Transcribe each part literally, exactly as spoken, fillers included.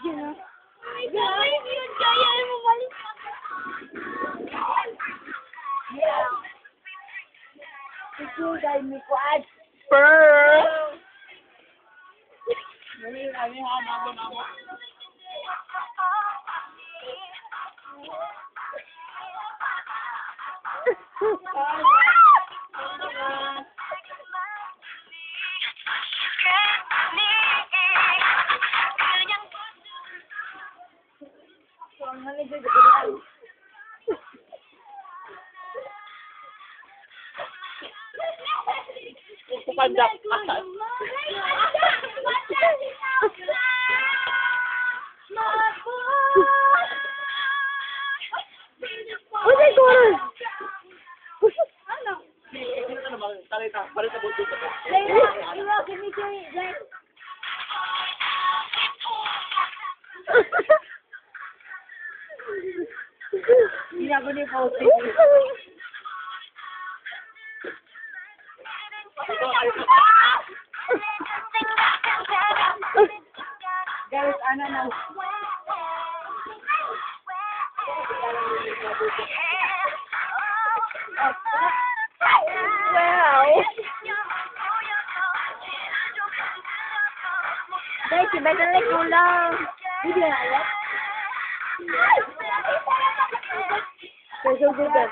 yun ah. Ay, guys, yun kaya mo balik. Ito, guys, may kuad. Purr! Nami, nami, ha, nabo, nabo. Pandak. Uy, gano'n. Ano? Ano naman, talita, para sa buto ko. Layla, Layla, give me your like. Hindi ako ni Fauci. Guys, ano na? Wow. Guys, iba na lang kulang. Hindi na alam. So good.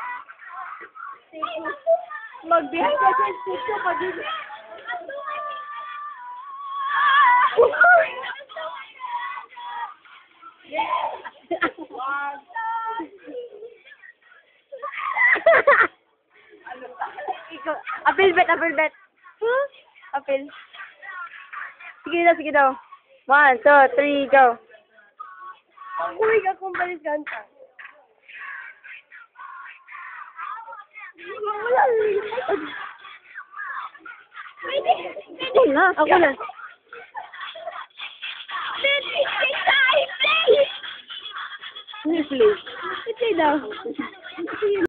Mag-behind ka sa studio pag yun. Ikaw, apil bet, apil bet. Huh? Apil. Sige daw, sige daw. One, two, three, go. Uy, akong balis ganta. Wala. Pwede, pwede. Ako na, ako na. Pwede, play, play. Please, please. Play daw.